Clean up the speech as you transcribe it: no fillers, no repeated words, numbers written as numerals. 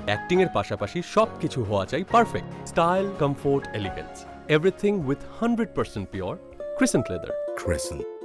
Acting এর পাশাপাশি সবকিছু হওয়া চাই perfect. Style, comfort, elegance, everything with 100% pure Cresent leather. Cresent.